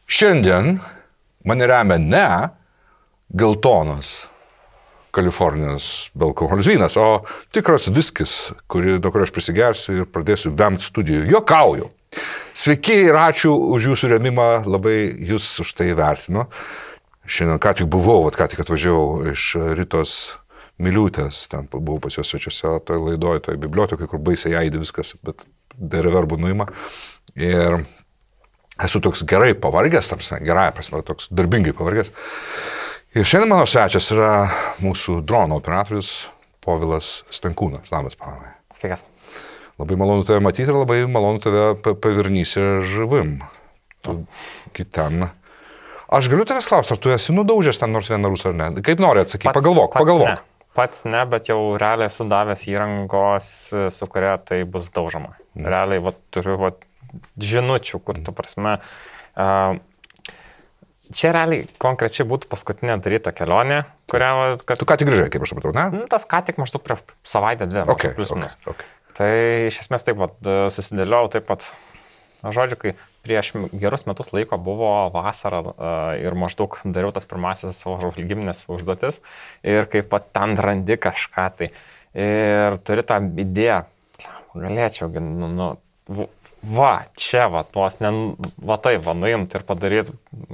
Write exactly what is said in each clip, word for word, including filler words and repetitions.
Šiandien mane remia ne geltonas Kalifornijos bealkoholis vynas, o tikras viskis, kuri, nuo kurio aš prisigersiu ir pradėsiu vemt studijų. Jokauju. Sveiki ir ačiū už jūsų rėmimą, labai jūs už tai vertinu. Šiandien ką tik buvau, vat, ką tik atvažiavau iš Ritos Miliūtės, ten buvau pas jos svečiuose, toj laidoj, toj bibliotekai, kur baisiai jaidi viskas, bet reverbų nuima. Ir esu toks gerai pavargęs, tarsi, gerąją prasme, toks darbingai pavargęs. Ir šiandien mano svečias yra mūsų drono operatorius Povilas Stankūnas. Labas, Povilai. Sveikas. Labai malonu tave matyti ir labai malonu tave pavirnysi žuvim. Tu ten. Aš galiu tavęs klausti, ar tu esi nudaužęs ten nors vieną rusą ar ne? Kaip nori atsakyti, pagalvok, pats pagalvok. Ne. Pats ne, bet jau realiai esu davęs įrangos, su kuria tai bus daužoma. Mm. Realiai vat, turiu vat, žinučių, kur tu prasme. Uh, čia realiai konkrečiai būtų paskutinė daryta kelionė, kurią... Kad, tu ką tik grįžai, kaip aš supratau, ne? Tas ką tik maždaug prieš savaitę dvi. Okay, plius okay, minus. okay. Tai iš esmės taip vat, susidėliau taip pat. Žodžiu, kai prieš gerus metus laiko buvo vasara uh, ir maždaug dariau tas pirmasis savo žvalgybinės užduotis ir kaip pat ten randi kažką tai ir turi tą idėją, galėčiau, nu, nu, va, čia va, tuos, ne, va tai, va, nuimti ir padaryti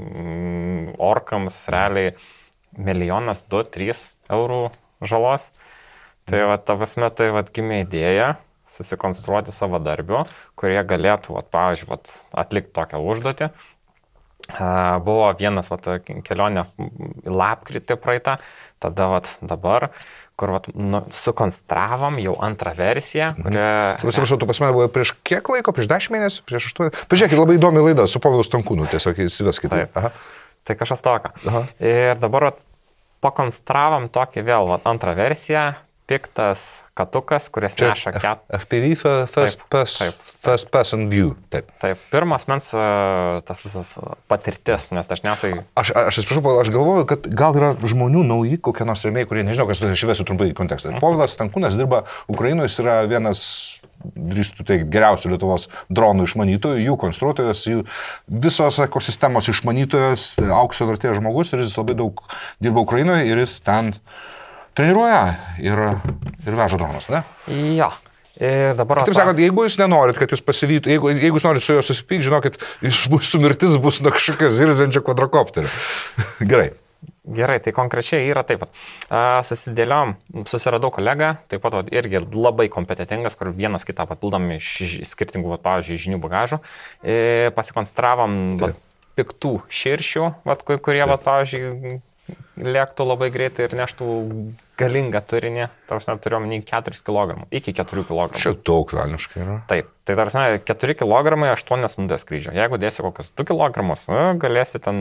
mm, orkams realiai milijonas, du, trys eurų žalos. Tai va, ta prasme, tai va, gimė idėja susikonstruoti savo darbių, kurie galėtų, vat, pavyzdžiui, vat, atlikti tokią užduotį. Uh, buvo vienas vat, kelionė į lapkritį praeitą, tada vat, dabar, kur vat, nu, sukonstravom jau antrą versiją. Kurią... Atsiprašau, tu pas mane buvo prieš kiek laiko, prieš dešimt mėnesių, prieš aštuoni. Pažiūrėkit, labai įdomi laida su Povilu Stankūnu, tiesiog įsiveskite. Tai kažkas tokio. Aha. Ir dabar vat, pakonstravom tokį vėl vat, antrą versiją. Piktas katukas, kuris čia neša ket... F P V, first, taip, pass, taip, first person view. Taip. Taip, pirmas mens tas visas patirtis, nes dažniausiai... Aš, aš atsiprašau, aš galvoju, kad gal yra žmonių nauji, kokie nors rėmėjai, kurie nežinau, kas aš įvesiu trumpai į kontekstą. Mhm. Povilas Stankūnas dirba Ukrainoje, jis yra vienas, drįstų teikti, geriausių Lietuvos dronų išmanytojų, jų konstruotojas, jų visos ekosistemos išmanytojas, aukso vertės žmogus ir jis labai daug dirba Ukrainoje ir jis ten... treniruoja ir, ir veža dronus, ne? Jo. Ir dabar... Taip sakant, jeigu jūs nenorit, kad jūs pasivytų, jeigu, jeigu jūs norit su juo susipykti, žinokit, jūsų mirtis bus nuo kažkokio zirzenčio kvadrokopterio. Gerai. Gerai, tai konkrečiai yra taip pat. Susidėliom, susiradau kolegą, taip pat vat, irgi labai kompetentingas, kur vienas kitą papildom iš skirtingų, vat, pavyzdžiui, žinių bagažų. Pasikonstravom vat, piktų širšių, vat, kurie, vat, pavyzdžiui, lėktų labai greitai ir neštų galingą turinį, tarsi turiu omeny keturis kilogramus, iki keturių kilogramų. Čia daug velniškai yra. Taip, tai tarsi keturi kilogramai, aštuonios minutės skrydžio. Jeigu dėsi kokius du kilogramus, nu, galėsi ten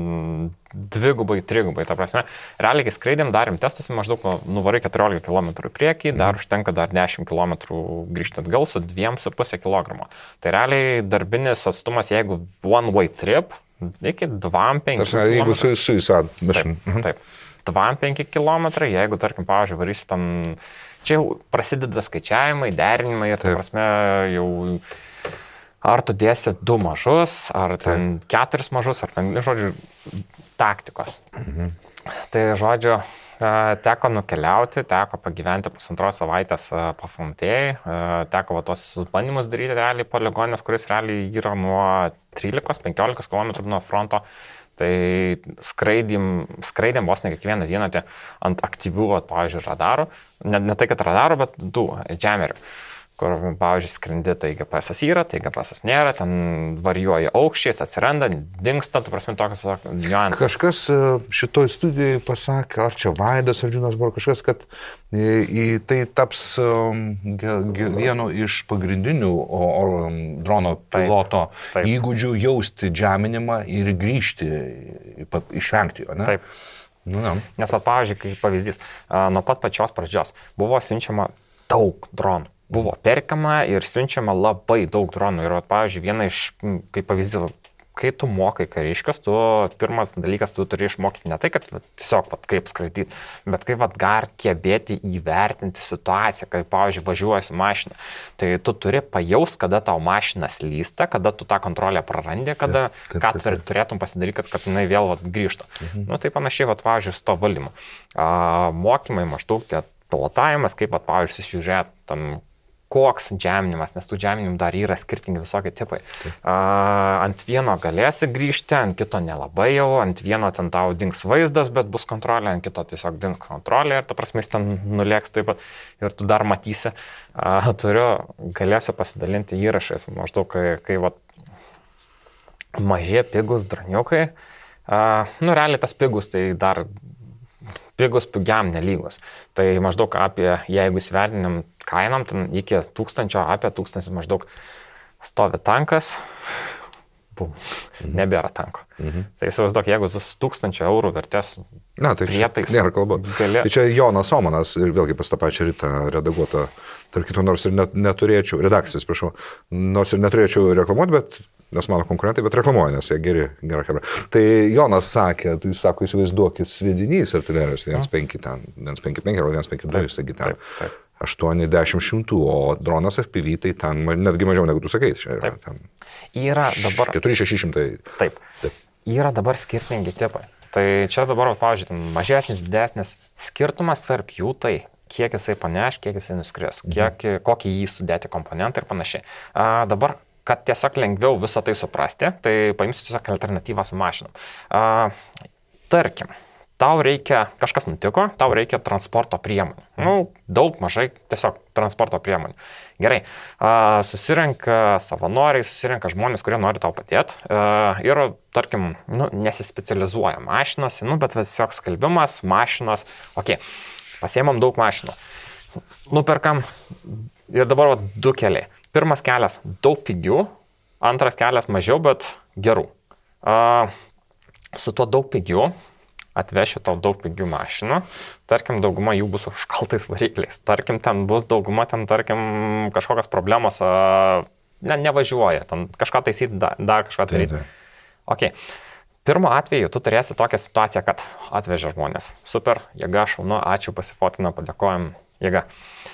dvigubai, trigubai. Ta prasme, realiai, kai skraidėm, darėm testus, maždaug nuvarai keturiolika kilometrų į priekį, dar mm. užtenka dar dešimt kilometrų grįžti atgal su dviem su pusė kilogramo. Tai realiai darbinis atstumas, jeigu one way trip, iki dvidešimt penki kilometrai. Jeigu su suisad. Taip, taip. dvidešimt penki kilometrai, jeigu, tarkim, pavyzdžiui, varysi tam, čia jau prasideda skaičiavimai, derinimai ir, ta prasme, jau ar tu dėsi du mažus, ar ten taip. keturis mažus, ar ten, žodžiu, taktikos. Mhm. Tai, žodžiu, teko nukeliauti, teko pagyventi pusantros savaitės Pafrontėjai, teko va, tos bandymus daryti realiai poligonės, kuris realiai yra nuo trylikos penkiolikos kilometrų nuo fronto. Tai skraidėm, skraidėm vos ne kiekvieną dieną ant aktyvių, va, pavyzdžiui, radarų. Ne, ne tai, kad radarų, bet du džemerių. Kur, pavyzdžiui, skrendi, tai G P S yra, tai G P S nėra, ten varijuoja aukščiais, atsiranda, dingsta, tu prasme, tokias niuansas. Kažkas šitoj studijai pasakė, ar čia Vaidas Aldžiūnas buvo kažkas, kad į tai taps vienu iš pagrindinių oro drono piloto taip, taip. įgūdžių jausti džeminimą ir grįžti, išvengti jo, ne? Taip. Nu, ne. Nes, va, pavyzdžiui, kaip pavyzdys, nuo pat pačios pradžios buvo siunčiama daug dronų. Buvo perkama ir siunčiama labai daug dronų. Ir, pavyzdžiui, viena iš, kaip pavyzdys, kai tu mokai kariškius, tu pirmas dalykas, tu turi išmokyti ne tai, kad va, tiesiog va, kaip skraidyti, bet kaip va, gar gebėti įvertinti situaciją, kai, pavyzdžiui, važiuoji su mašina. Tai tu turi pajaust, kada tau mašina slysta, kada tu tą kontrolę prarandi, kada taip, taip, ką taip, taip. turėtum pasidaryti, kad, kad jinai vėl va, grįžtų. Mhm. Nu, tai panašiai, va, pavyzdžiui, su to valdymu. A, mokymai maždaug, tie pilotavimas, kaip, va, pavyzdžiui, žiūrėt tam koks džeminimas, nes tų džeminimų dar yra skirtingi visokie tipai. Uh, ant vieno galėsi grįžti, ant kito nelabai jau, ant vieno ten tau dings vaizdas, bet bus kontrolė, ant kito tiesiog dings kontrolė ir ta prasme jis ten nulėks taip pat ir tu dar matysi. Uh, turiu, galėsiu pasidalinti įrašais, maždaug kai, kai vat, mažie pigus droniukai, uh, nu realiai tas pigus tai dar pigus pigiam nelygus. Tai maždaug apie, jeigu įsivertinim kainom, ten iki tūkstančio, apie tūkstantis maždaug stovi tankas, bum, mhm. nebėra tanko. Mhm. Tai įsivaizduok, jeigu su tūkstančio eurų vertės Na, tai prietaisų. Nėra kalba. Gali... Tai čia Jonas Omanas ir vėlgi pas tą pačią rytą redaguotą, tarp kitų, nors ir net, neturėčiau, redakcijas, prašau, nors ir neturėčiau reklamuoti, bet nes mano konkurentai, bet reklamuoja, nes jie geri, gera chebra. Tai Jonas sakė, tu jis sako, įsivaizduokit sviedinys artilerijos viens penki ten, viens penki penki arba viens penki du, jis sakė ten aštuoni dešimt šimtų, o dronas F P V tai ten netgi mažiau negu tu sakai. Čia yra, ten, yra dabar... keturi šeši šimtai. Taip. Taip. Yra dabar skirtingi tipai. Tai čia dabar, pavyzdžiui, mažesnis, didesnis skirtumas tarp jų tai, kiek jisai paneš, kiek jisai nuskris, kiek, mhm. kokį jį sudėti komponentai ir panašiai. A, dabar kad tiesiog lengviau visą tai suprasti, tai paimsiu tiesiog alternatyvą su mašinom. Uh, tarkim, tau reikia, kažkas nutiko, tau reikia transporto priemonių. Nu, daug, mažai, tiesiog transporto priemonių. Gerai, uh, susirenka savanoriai, susirenka žmonės, kurie nori tau padėti. Uh, ir, tarkim, nu, nesispecializuoja mašinos, nu, bet tiesiog skelbimas, mašinos, okei, okay, pasiemam daug mašinų. Nuperkam ir dabar va, du keliai. Pirmas kelias daug pigių, antras kelias mažiau, bet gerų. Uh, su tuo daug pigių atvešiu tau daug pigių mašinų, tarkim, dauguma jų bus užkaltais varikliais, tarkim, ten bus dauguma, ten, tarkim, kažkokios problemos, uh, ne, nevažiuoja, ten kažką taisyti, dar, dar kažką daryti. Okay. Pirmo atveju tu turėsi tokią situaciją, kad atvežė žmonės. Super, jėga, šaunu, ačiū, pasifotina, padėkojam, jėga.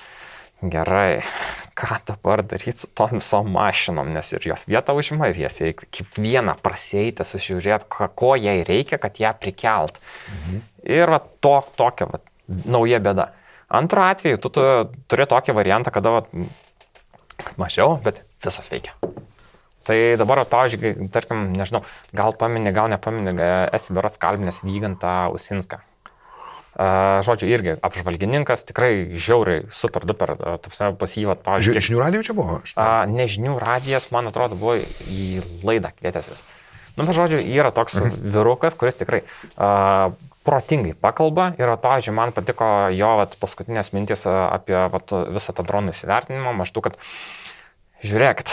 Gerai, ką dabar daryti su tom visom mašinom, nes ir jos vietą užima, ir jas reikia kiekvieną prasieiti, susižiūrėti, ko jai reikia, kad ją prikelt. Mhm. Ir va, to, tokia va, nauja bėda. Antru atveju tu, tu turi tokį variantą, kada va, mažiau, bet visos veikia. Tai dabar, pavyzdžiui, tarkim, nežinau, gal pamini, gal nepamini, esi berods kalbinęs Vygantą Usinską. Uh, žodžiu, irgi apžvalgininkas, tikrai žiauriai, super duper, uh, pas jį, vat, pavyzdžiui... Žinių radijo čia buvo? Uh, ne žinių radijas, man atrodo, buvo į laidą kvietęsis. Nu, bet žodžiu, yra toks mhm. vyrukas, kuris tikrai uh, protingai pakalba ir, vat, pavyzdžiui, man patiko jo vat, paskutinės mintys apie vat, visą tą dronų įsivertinimą, maždaug, kad žiūrėkit,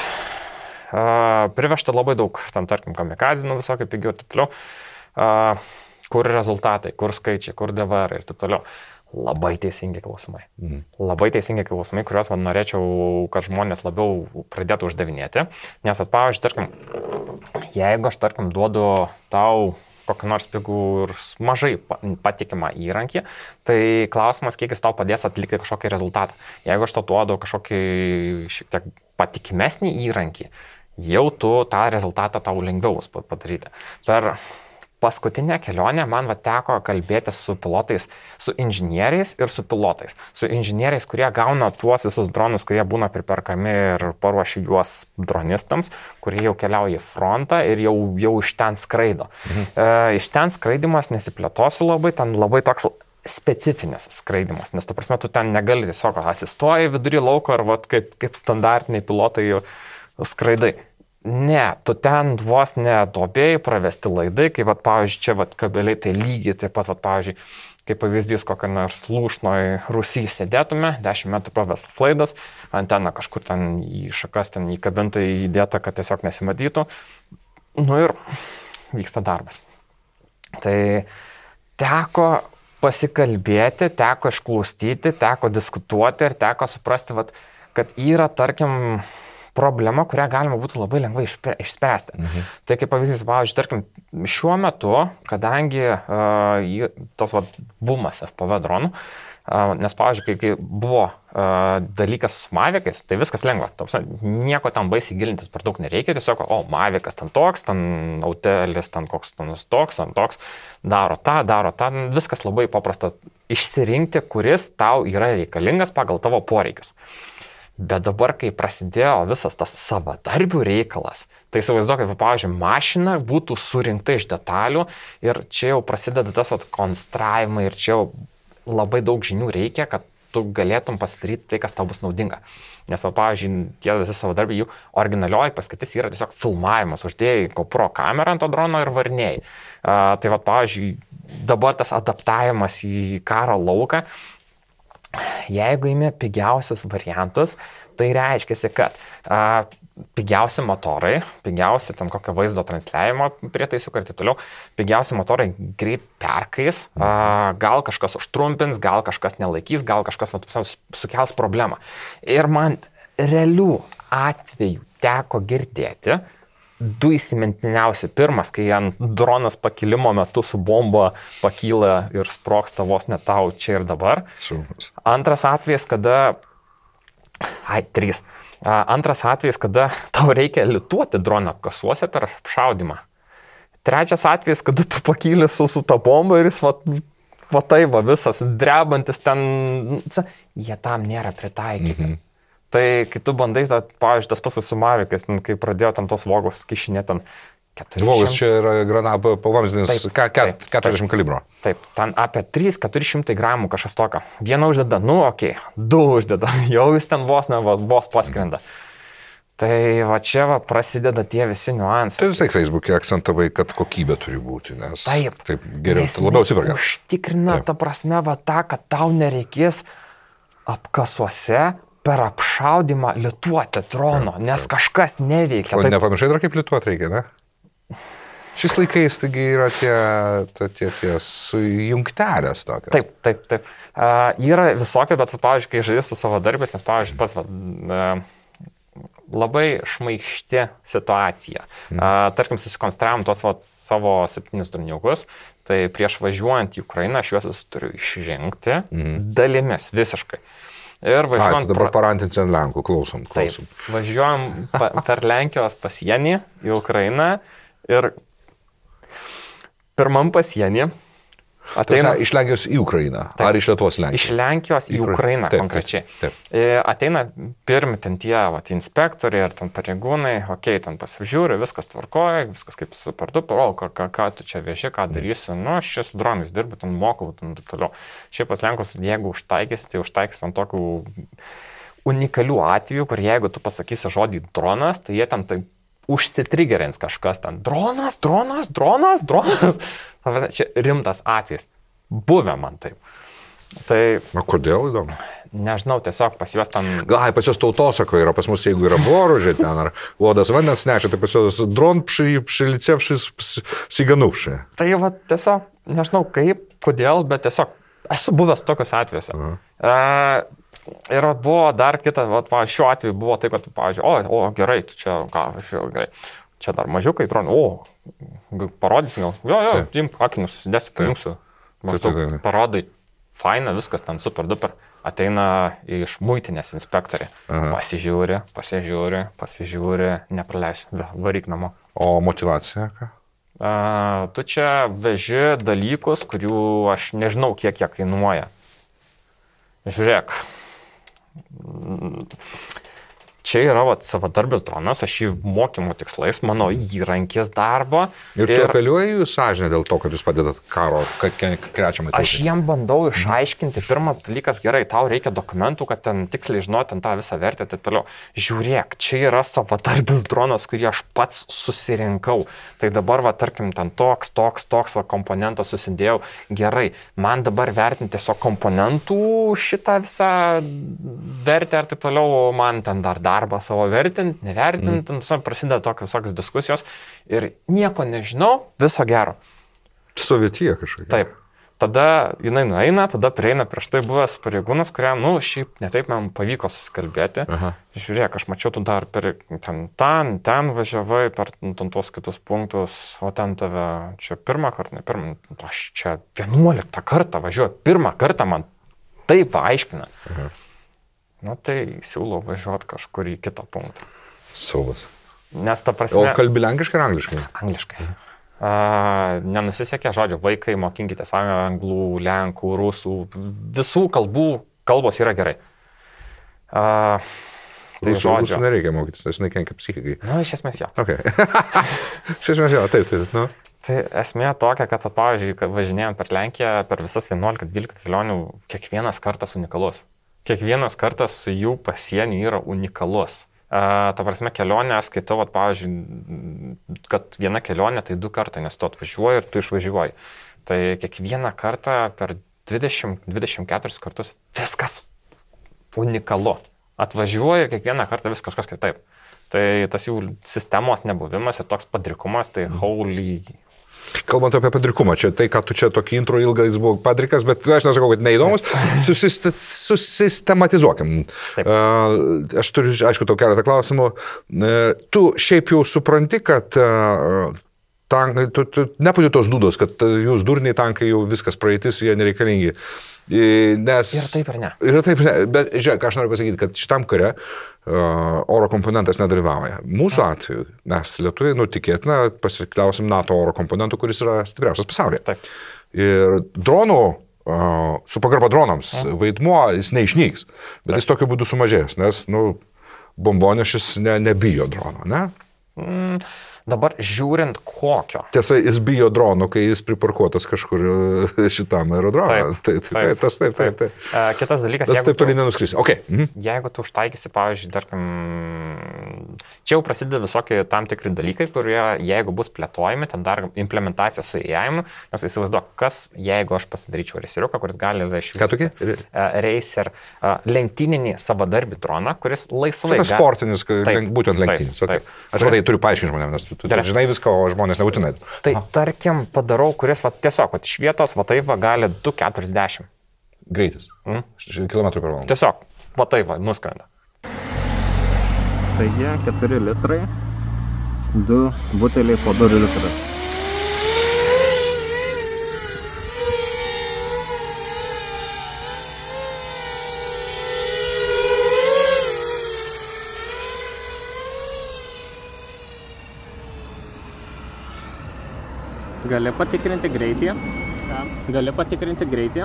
uh, privežta labai daug, tam, tarkim, kamikazinų visokių pigių ir taip toliau. Uh, Kur rezultatai, kur skaičiai, kur D V R ir taip toliau. Labai teisingi klausimai. Mm. Labai teisingi klausimai, kuriuos man norėčiau, kad žmonės labiau pradėtų uždavinėti. Nes, at, pavyzdžiui, tarkim, jeigu aš, tarkim, duodu tau kokį nors pigų ir mažai patikimą įrankį, tai klausimas, kiek jis tau padės atlikti kažkokį rezultatą. Jeigu aš tau duodu kažkokį šiek tiek patikimesnį įrankį, jau tu tą rezultatą tau lengviau padaryti. Per paskutinę kelionę man va teko kalbėti su pilotais, su inžinieriais ir su pilotais. Su inžinieriais, kurie gauna tuos visus dronus, kurie būna priperkami ir paruošia juos dronistams, kurie jau keliauja į frontą ir jau, jau iš ten skraido. Mhm. E, iš ten skraidimas nesiplėtosiu labai, ten labai toks specifinis skraidimas, nes ta prasme tu ten negali tiesiog asistuoji vidury lauko ar vat, kaip, kaip standartiniai pilotai skraidai. Ne, tu ten vos ne duobėjai pravesti laidai, kai, vat, pavyzdžiui, čia vat, kabeliai tai lygiai, taip pat, vat, pavyzdžiui, kaip pavyzdys, kokią nors lūšnoj Rusijai sėdėtume, dešimt metrų pravestas laidas, antena kažkur ten į šakas, ten į kabintą įdėta, kad tiesiog nesimatytų. Nu ir vyksta darbas. Tai teko pasikalbėti, teko išklausyti, teko diskutuoti ir teko suprasti, vat, kad yra, tarkim, problema, kurią galima būtų labai lengvai išspręsti. Mhm. Tai kaip pavyzdys, pavyzdžiui, tarkim, šiuo metu, kadangi uh, tas va, bumas F P V dronų, uh, nes, pavyzdžiui, kai, kai buvo uh, dalykas su Mavicais, tai viskas lengva. Tausia, nieko tam baisiai gilintis per daug nereikia, tiesiog, o, Mavicas ten toks, ten Autelis, ten koks ten toks, ten toks, daro tą, daro tą, viskas labai paprasta išsirinkti, kuris tau yra reikalingas pagal tavo poreikius. Bet dabar, kai prasidėjo visas tas savadarbių reikalas, tai įsivaizduok, kaip, pavyzdžiui, mašina būtų surinkta iš detalių ir čia jau prasideda tas vat, konstravimai ir čia jau labai daug žinių reikia, kad tu galėtum pasidaryti tai, kas tau bus naudinga. Nes, va, pavyzdžiui, tie visi savadarbiai, jų originalioji paskirtis yra tiesiog filmavimas, uždėjai GoPro kamerą ant to drono ir varnėjai. Uh, tai, va, pavyzdžiui, dabar tas adaptavimas į karo lauką, jeigu imi pigiausius variantus, tai reiškia, kad a, pigiausi motorai, pigiausi ten kokio vaizdo transliavimo prietaisų ir taip toliau, pigiausi motorai greit perkais, a, gal kažkas užtrumpins, gal kažkas nelaikys, gal kažkas va, sukels problemą. Ir man realių atvejų teko girdėti, du įsimintiniausi. Pirmas, kai ant dronas pakilimo metu su bomba pakyla ir sprogsta vos ne tau čia ir dabar. Šaunas. Antras atvejis, kada... Ai, trys. Antras atvejis, kada tau reikia lituoti droną kasuose per apšaudymą. Trečias atvejis, kada tu pakyli su, su ta bomba ir jis va, va tai va visas drebantis ten... Jie tam nėra pritaikyti. Mhm. Tai kai tu bandai, ta, pavyzdžiui, tas pats su Mavicais, kai pradėjo tam tos vogos kišinė ten keturiasdešimt... Vogos čia yra granata pavamsdinis keturiasdešimt kalibro. Taip, ten apie trys keturi šimtai gramų kažkas tokio. Vieną uždeda, nu okei, okay, du uždeda, jau jis ten vos, ne, vos paskrenda. Mhm. Tai va čia va prasideda tie visi niuansai. Tai visai Facebook'e akcentavai, kad kokybė turi būti, nes taip, taip geriau, labiau atsiperka. Užtikrina ta prasme va tą, kad tau nereikės apkasuose per apšaudimą lituoti drono, nes kažkas neveikia. O tai... nepamiršai dar kaip lituoti reikia, ne? Šis laikais taigi yra tie, tie, tie sujungtelės tokios. Taip, taip, taip. Uh, yra visokio, bet, pavyzdžiui, kai žaidži su savo darbės, nes, pavyzdžiui, pats, uh, labai šmaikšti situacija. Mm. Uh, tarkim, susikonstravom tos vat, savo septynis durniukus, tai prieš važiuojant į Ukrainą aš juos turiu išžengti mm. dalimis visiškai. Ir važiuojam... A, dabar parantinti ant Lenkų, klausom, klausom. Taip, važiuojam pa, per Lenkijos pasienį į Ukrainą ir pirmam pasienį ateina... Iš Lenkijos į Ukrainą, taip, ar iš Lietuvos Lenkijos? Iš Lenkijos į Ukrainą taip, konkrečiai. Taip, taip. Ateina pirmi ten tie vat, inspektoriai ir ten pareigūnai, okei, okay, ten pasižiūri, viskas tvarkoja, viskas kaip super duper, o ką, ką, ką tu čia veži, ką darysi, nu, aš čia su dronais dirbu, ten mokau, ten taip toliau. Šiaip pas Lenkus, jeigu užtaikysi, tai užtaikysi ant tokių unikalių atvejų, kur jeigu tu pasakysi žodį dronas, tai jie ten tai užsitrigerins kažkas ten. Dronas, dronas, dronas, dronas. Čia rimtas atvejis. Buvę man taip. Tai... O kodėl įdomu? Nežinau, tiesiog pas juos ten... Gal, pas juos tautosako yra, pas mus jeigu yra boružė ten, ar vodas vandens nešia, tai pas juos dron pši, pšilicevšis, siganuvšė. Tai va tiesiog, nežinau kaip, kodėl, bet tiesiog esu buvęs tokius atvejuose. Uh-huh. Uh, Ir buvo dar kita, va, šiuo atveju buvo taip, kad, pavyzdžiui, o, o, gerai, tu čia, ką, šiuo, gerai, čia dar mažiukai, dronai, o, parodysi gal, jo, jo, imk akinius, susidėsi, paimsiu, maždaug parodai, faina, viskas ten super duper, ateina iš muitinės inspektoriai, aha, pasižiūri, pasižiūri, pasižiūri, nepraleisi, varyk namo. O motivacija ką? Uh, tu čia veži dalykus, kurių aš nežinau, kiek jie kainuoja. Žiūrėk. Čia yra vat, savadarbis dronas, aš jį mokymo tikslais, mano įrankis darbo. Ir, ir tu apeliuoji jų sąžinę dėl to, kad jūs padedat karo krečiamai tautai? Aš jiem bandau išaiškinti, pirmas dalykas, gerai, tau reikia dokumentų, kad ten tiksliai žinoti ten tą visą vertę ir taip toliau. Žiūrėk, čia yra savadarbis dronas, kurį aš pats susirinkau. Tai dabar, va, tarkim, ten toks, toks, toks va, komponentas susidėjau. Gerai, man dabar vertinti tiesiog komponentų šitą visą vertę ir taip toliau, man ten dar dar darbą savo vertint, nevertint, mm. prasideda tokios visokios diskusijos ir nieko nežinau, viso gero. Sovietija kažkokia. Taip. tada jinai nueina, tada prieina prieš tai buvęs pareigūnas, kuriam, nu, šiaip netaip man pavyko susikalbėti. Aha. Žiūrėk, aš mačiau, tu dar per ten, ten, ten važiavai, per ten tuos kitus punktus, o ten tave čia pirmą kartą, ne pirmą, aš čia vienuoliktą kartą važiuoju, pirmą kartą man taip aiškina. Aha. Nu, tai siūlau važiuoti kažkur į kitą punktą. Saugas. Nes ta prasme... O kalbi lenkiškai ar angliškai? Angliškai. Uh, nenusisekė, žodžiu, vaikai, mokinkite savo anglų, lenkų, rusų, visų kalbų, kalbos yra gerai. Uh, tai rusų, žodžiu. Rusų nereikia mokytis, nes nekenkia psichikai. Nu, iš esmės jo. Okay. Iš esmės jo, taip, taip. Nu. Tai esmė tokia, kad, pavyzdžiui, važinėjant per Lenkiją, per visas vienuolika dvylika kelionių, kiekvienas kartas unikalus. Kiekvienas kartas su jų pasieniu yra unikalus. Uh, ta prasme, kelionė, aš skaitau, at, pavyzdžiui, kad viena kelionė tai du kartai, nes tu atvažiuoji ir tu išvažiuoji. Tai kiekvieną kartą per dvidešimt dvidešimt keturis kartus viskas unikalu. Atvažiuoji ir kiekvieną kartą vis kažkas kitaip. Tai tas jų sistemos nebuvimas ir toks padrikumas, tai holy... Kalbant apie padrikumą, čia tai, ką tu čia tokį intro ilgą jis buvo padrikas, bet aš nesakau, kad neįdomus, susist, susistematizuokim. Uh, aš turiu, aišku, tau keletą klausimų. Uh, tu šiaip jau supranti, kad uh, tank, tu, tu nepajūti tos dūdos, kad uh, jūs durniai tankai jau viskas praeitis, jie nereikalingi. Nes... Ir taip ir ne. Ir taip ir ne. Bet žiūrėk, aš noriu pasakyti, kad šitam kare uh, oro komponentas nedalyvauja. Mūsų atveju mes lietuviai, nu, tikėtina, pasikliausim NATO oro komponentų, kuris yra stipriausias pasaulyje. Taip. Ir dronų, uh, su pagarba dronams, mm. vaidmuo jis neišnyks, bet Taip. Jis tokiu būdu sumažės, nes, nu, bombonešis ne, nebijo drono, ne? Mm. Dabar žiūrint kokio. Tiesa, jis bijo dronų, kai jis priparkuotas kažkur šitam aerodroną. Taip, taip, taip, tas taip, taip. taip. taip. Kitas dalykas, jeigu, taip toli nenuskrisi. Okay. Mhm. Jeigu tu užtaikysi, pavyzdžiui, tarkim, čia jau prasideda visokie tam tikri dalykai, kurie, jeigu bus plėtojami, ten dar implementacija su A I, nes įsivaizduok, kas, jeigu aš pasidaryčiau reiseriuką, kuris gali vežti. Ką tokie? Reiser, lenktyninį savadarbį droną, kuris laisvai... Tai sportinis, taip, būtent lenktynis. Taip, taip. Aš matai, turiu paaiškinti žmonėms, nes tu, tu žinai viską, o žmonės nebūtinai. Tai Aha. tarkim, padarau, kuris va, tiesiog va, iš vietos, va taip va, gali du keturiasdešimt. Greitis. Mm? Kilometrų per valandą. Tiesiog, va taip va, nuskrenda. Taigi keturi litrai, du buteliai po du litrus. Gali patikrinti greitį. Gali patikrinti greitį.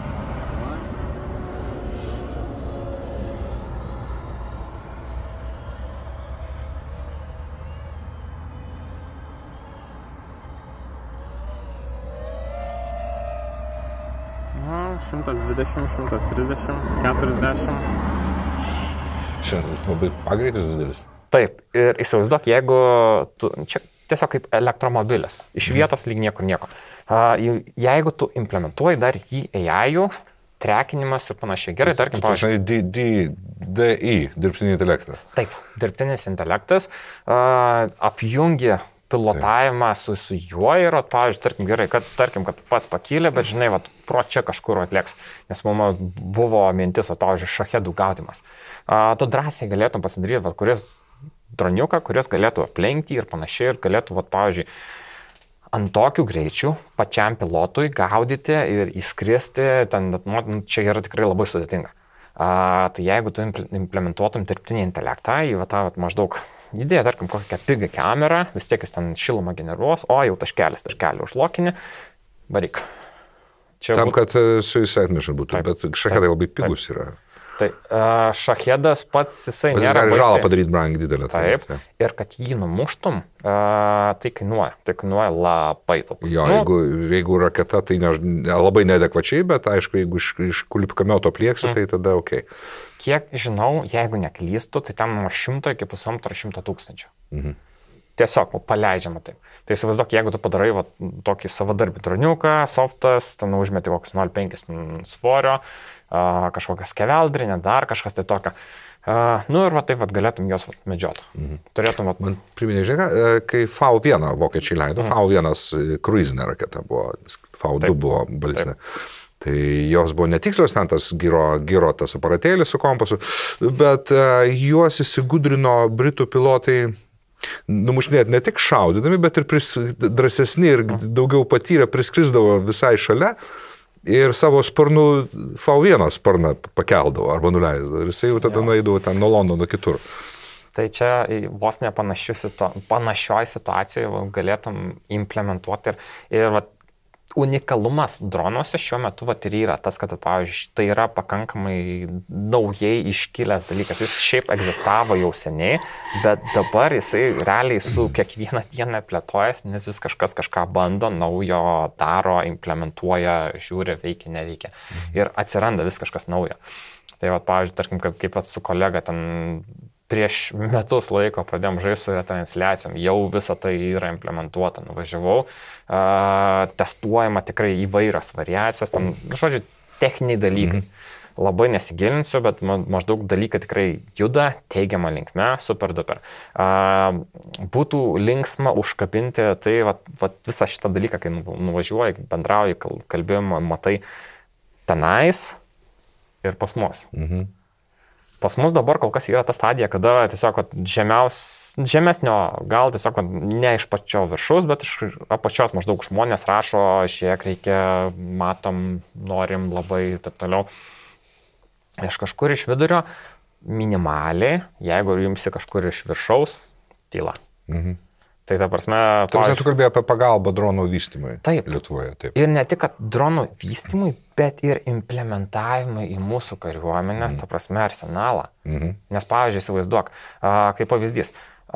šimtas dvidešimt, šimtas trisdešimt, keturiasdešimt. Šiandien labai pagreitis didelis. Taip, ir įsivaizduok, jeigu tu... Čia tiesiog kaip elektromobilis. Iš vietos lyg niekur nieko. Jeigu tu implementuoji dar jį A I-ų, trekinimas ir panašiai. Gerai, tarkim, pavyzdžiui. D I, dirbtinis intelektas. Taip, dirbtinis intelektas apjungia pilotavimą su, su juo ir, pavyzdžiui, tarkim, gerai, kad, tarkim, kad pas pakylė, bet žinai, vat, pro čia kažkur atlėks. Nes mums buvo mintis, vat, pavyzdžiui, šachedų gaudimas. Tu drąsiai galėtum pasidaryti, vat, kuris droniuką, kuris galėtų aplenkti ir panašiai, ir galėtų, vat, pavyzdžiui, ant tokių greičių pačiam pilotui gaudyti ir įskristi, ten, nu, čia yra tikrai labai sudėtinga. A, tai jeigu tu implementuotum dirbtinį intelektą, į va, tą, vat, maždaug idėją, tarkim, kokią pigą kamerą, vis tiek jis ten šilumą generuos, o jau taškelis, taškelį užlokinį, varyk. Čia Tam, būt... kad su jis atneša būtų, taip, bet šachedai labai pigus taip. Yra. Tai šachedas pats jisai bet nėra... Jis gali žalą padaryti brangiai didelę. Taip, taip, ir kad jį numuštum, tai kainuoja, tai kainuoja labai daug. Jo, nu, jeigu, jeigu raketa, tai ne, labai neadekvačiai, bet aišku, jeigu iš, iš kulipkamioto plieksi, mm. tai tada ok. Kiek žinau, jeigu neklystu, tai ten nuo šimto iki pusantro šimto tūkstančių. Mhm. Tiesiog paleidžiama taip. Tai įsivaizduok, jeigu tu padarai va, tokį savadarbį droniuką, softas, ten užmeti koks nol penki svorio, a, kažkokią skeveldrinę, dar kažkas tai tokio. Uh, nu ir va taip va, galėtum juos va, medžioti. Mhm. Turėtum va... Man priminė, žinai, kai V vieną vokiečiai leido, mhm. V vienas kruizinė raketa buvo, V du taip. Buvo balistinė. Tai jos buvo netikslios, ten tas gyro, gyro tas aparatėlis su kompasu, bet uh, juos įsigudrino britų pilotai numušinėti ne tik šaudydami, bet ir pris, drąsesni ir daugiau patyrę priskrisdavo visai šalia. Ir savo sparnų V vieną sparną pakeldavo arba nuleisdavo. Ir jisai jau tada ja. Nueidavo ten nuo Londono kitur. Tai čia vos ne situ, panašioj situacijoje galėtum implementuoti. Ir, ir vat, unikalumas dronuose šiuo metu vat, ir yra tas, kad, pavyzdžiui, tai yra pakankamai naujai iškilęs dalykas. Jis šiaip egzistavo jau seniai, bet dabar jisai realiai su kiekvieną dieną plėtojas, nes vis kažkas kažką bando, naujo daro, implementuoja, žiūri, veikia, neveikia. Ir atsiranda vis kažkas naujo. Tai, vat, pavyzdžiui, tarkim, kaip, kaip su kolega ten prieš metus laiko pradėjom žaisti su retransliacijom, jau visą tai yra implementuota, nuvažiavau, uh, testuojama tikrai įvairios variacijos, tam, žodžiu, techniniai dalykai. Mhm. Labai nesigilinsiu, bet maždaug dalykai tikrai juda, teigiama linkme, super duper. Uh, būtų linksma užkabinti tai vat, vat visą šitą dalyką, kai nuvažiuoji, bendrauji, kalbėjimą, matai tenais ir pas mus. Mhm. Pas mus dabar kol kas yra ta stadija, kada tiesiog žemiaus, žemesnio, gal tiesiog ne iš pačio viršaus, bet iš apačios maždaug žmonės rašo, šiek reikia, matom, norim labai ir taip toliau. Iš kažkur iš vidurio minimaliai, jeigu jumsi kažkur iš viršaus, tyla. Mhm. Tai ta prasme... Tu pavyzdžiui, tu kalbėjai apie pagalbą dronų vystymui taip. Lietuvoje. Taip. Ir ne tik, kad dronų vystymui, bet ir implementavimui į mūsų kariuomenės, mm. ta prasme, arsenalą. Mm-hmm. Nes, pavyzdžiui, įsivaizduok, kaip pavyzdys,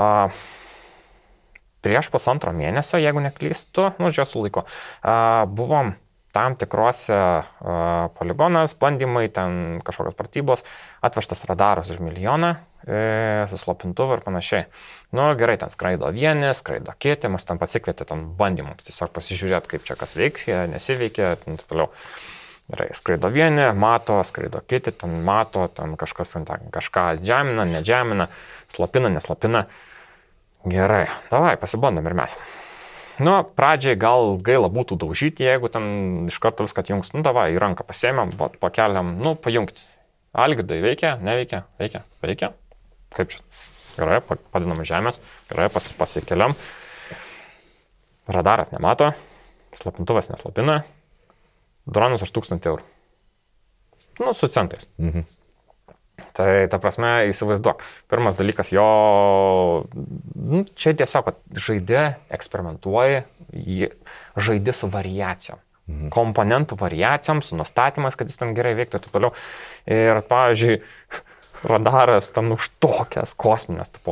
prieš pusantro mėnesio, jeigu neklystu, nu, žiūrėsiu laiko, buvom tam tikrose poligonas, bandymai, ten kažkokios pratybos, atvežtas radaras už milijoną, su slopintuvu ir panašiai. Nu, gerai, ten skraido vieni, skraido kiti, mus ten pasikvietė ten bandymų, tiesiog pasižiūrėti, kaip čia kas veikia, nesiveikia, ten toliau. Gerai, skraido vieni, mato, skraido kiti, ten mato, ten kažkas ten kažką džemina, nedžemina, slopina, neslopina. Gerai, davai, pasibandom ir mes. Nu, pradžiai gal gaila būtų daužyti, jeigu ten iš karto viską atjungs. Nu, davai, į ranką pasiėmėm, vat, pakeliam, nu, pajungti. Algirdai, veikia, neveikia, veikia, veikia. Kaip čia? Gerai, padinam žemės, gerai, pas, pasikeliam. Radaras nemato, slopintuvas neslopina. Dronas už tūkstantį eurų. Nu, su centais. Mhm. Tai, ta prasme, įsivaizduok. Pirmas dalykas, jo, nu, čia tiesiog žaidė, eksperimentuoji, žaidė su variacijom. Mhm. Komponentų variacijom, su nustatymais, kad jis ten gerai veiktų ir taip toliau. Ir, pavyzdžiui, radaras ten už tokias kosminės, tipo,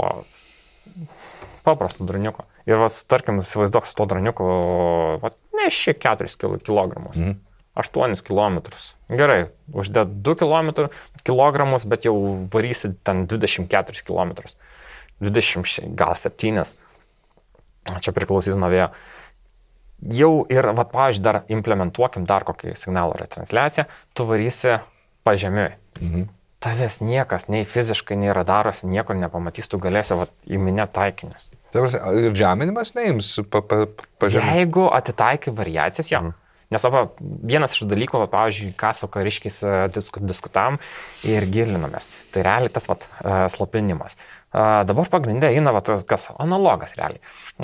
paprastų droniuko. Ir, vas, tarkim, įsivaizduok su to droniuku, va, neši keturis kilogramus. Mhm. aštuonis kilometrus. Gerai, uždėt du kilogramus, bet jau varysi ten dvidešimt keturis kilometrus. dvidešimt, gal septynis. Čia priklausys nuo vėjo. Jau ir, vat, pavyzdžiui, dar implementuokim dar kokį signalo retransliaciją, tu varysi pažemiui. Mhm. Tavęs niekas, nei fiziškai, nei radaruose, nieko nepamatys, tu galėsi vat, įminėti taikinius. Ir žeminimas neims pa, pa, pažemį? Jeigu atitaikai variacijas, jo. Mhm. Nes va, vienas iš dalykų, va, pavyzdžiui, ką su kariškiais diskutavom ir gilinomės, tai realiai tas vat, slopinimas. Dabar pagrindė eina va, tas, kas analogas realiai.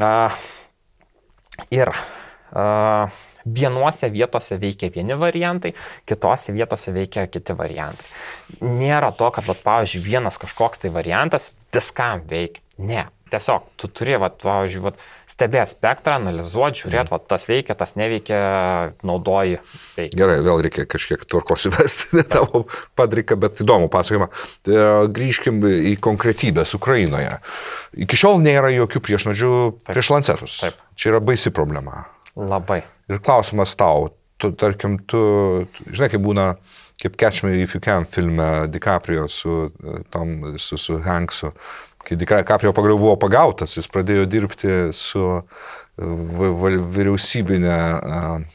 Ir vienuose vietose veikia vieni variantai, kitose vietose veikia kiti variantai. Nėra to, kad, va, pavyzdžiui, vienas kažkoks tai variantas viskam veikia. Ne. Tiesiog, tu turi, va, pavyzdžiui, va, stebėti spektrą, analizuoti, žiūrėti, va, tas veikia, tas neveikia, naudoji, veikia. Gerai, vėl reikia kažkiek tvarkos įvesti, ne tavo padrika, bet įdomu pasakymą. Grįžkim į konkretybės Ukrainoje. Iki šiol nėra jokių priešnuodžių prieš Lancetus. Taip. Čia yra baisi problema. Labai. Ir klausimas tau, tu, tarkim, tu, žinai, kaip būna, kaip Catch Me If You Can filme DiCaprio su, Tom, su, su Hanksu. Kai DiCaprio pagaliau buvo pagautas, jis pradėjo dirbti su vyriausybinė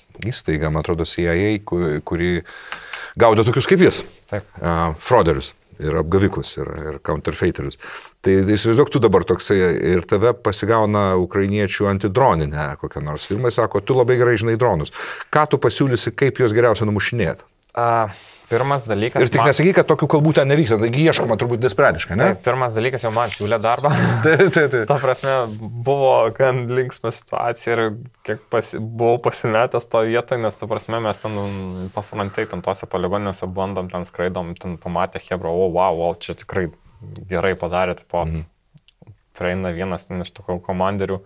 įstaiga, man atrodo, C I A, kuri gaudė tokius kaip jis, frauderius. ir apgavikus, ir, ir counterfeiterius. Tai įsivaizduok, tu dabar toksai ir tave pasigauna ukrainiečių antidroninę kokią nors firmą, sako, tu labai gerai žinai dronus. Ką tu pasiūlysi, kaip juos geriausia numušinėti? Uh, pirmas dalykas... Ir tik man... nesakyk, kad tokių kalbų ten nevyksta, taigi ieškoma turbūt desperatiškai, ne? Tai pirmas dalykas jau man siūlė darbą. Taip, taip, taip. Ta prasme, buvo gan linksma situacija ir kiek pasi, buvau pasimetęs to vietoje, nes ta prasme mes ten pafrontai, ten tose poligoniuose bandom, ten skraidom, ten pamatė Hebra, o, wow, wow, čia tikrai gerai padarė, tipo, mhm. prieina vienas ten iš tokių komandirių,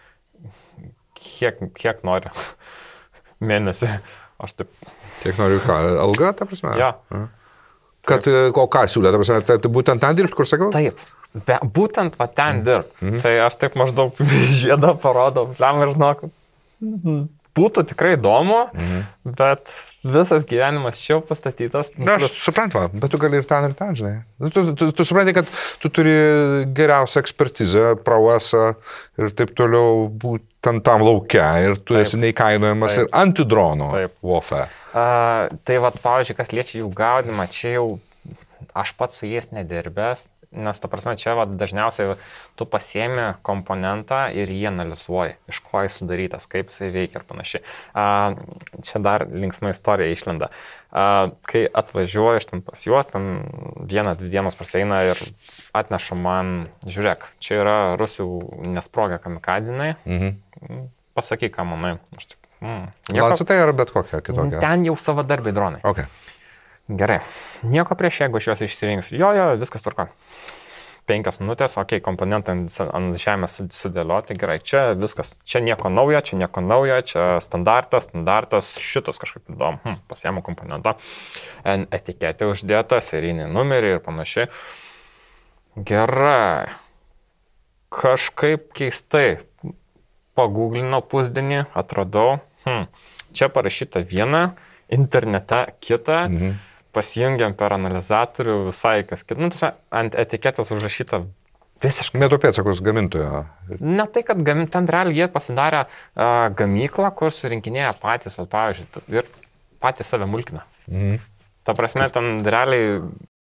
kiek, kiek nori mėnesį. Aš taip. Tiek noriu ką, alga, ta prasme? Ja. Kad, o ką siūlė, ta prasme, tai būtent ten dirbti, kur sakau? Taip, be, būtent va ten Mhm. dirbti. Mhm. Tai aš taip maždaug žiedą parodau, pliam ir žinok, būtų tikrai įdomu, mhm. bet visas gyvenimas čia pastatytas. Na, aš suprantu, bet tu gali ir ten, ir ten, žinai. Tu, tu, tu, tu supranti, kad tu turi geriausią ekspertizę, prauesą ir taip toliau būti ten tam laukia ir tu taip. Esi neįkainojamas ir antidrono warfare. Uh, tai va, pavyzdžiui, kas liečia jų gaudimą, čia jau aš pats su jais nedirbęs, nes ta prasme, čia va, dažniausiai tu pasiemi komponentą ir jį analizuoji, iš ko jis sudarytas, kaip jisai veikia ir panašiai. Uh, čia dar linksma istorija išlenda. Uh, kai atvažiuoju iš ten pas juos, ten vieną, dvi dienos praseina ir atneša man, žiūrėk, čia yra rusių nesprogę kamikadzinai, mhm. pasakyk, ką manai. Aš taip, mm, nieko... Lancetai ar bet kokia kitokia? Ten jau savadarbiai dronai. Okay. Gerai, nieko prieš, jeigu aš juos išsirinksiu. Jo, jo, viskas tvarko. Penkias minutės, okei, okay, komponentai ant žemės sudėlioti, gerai, čia viskas, čia nieko naujo, čia nieko naujo, čia standartas, standartas, šitas kažkaip įdomu, hm, pasiėmu komponentą, etiketė uždėta, serijinį numerį ir panašiai. Gerai, kažkaip keistai paguglinau pusdienį, atradau, hm, čia parašyta viena, internete kita, mhm. pasijungiam per analizatorių visai kas kita. Nu, tuose, ant etiketės užrašyta visiškai. Metų pėdsakus gamintojo. Ne tai, kad gamint, ten realiai jie pasidarė uh, gamyklą, kur surinkinėja patys, o, pavyzdžiui, ir patys save mulkina. Mhm. Ta prasme, ten realiai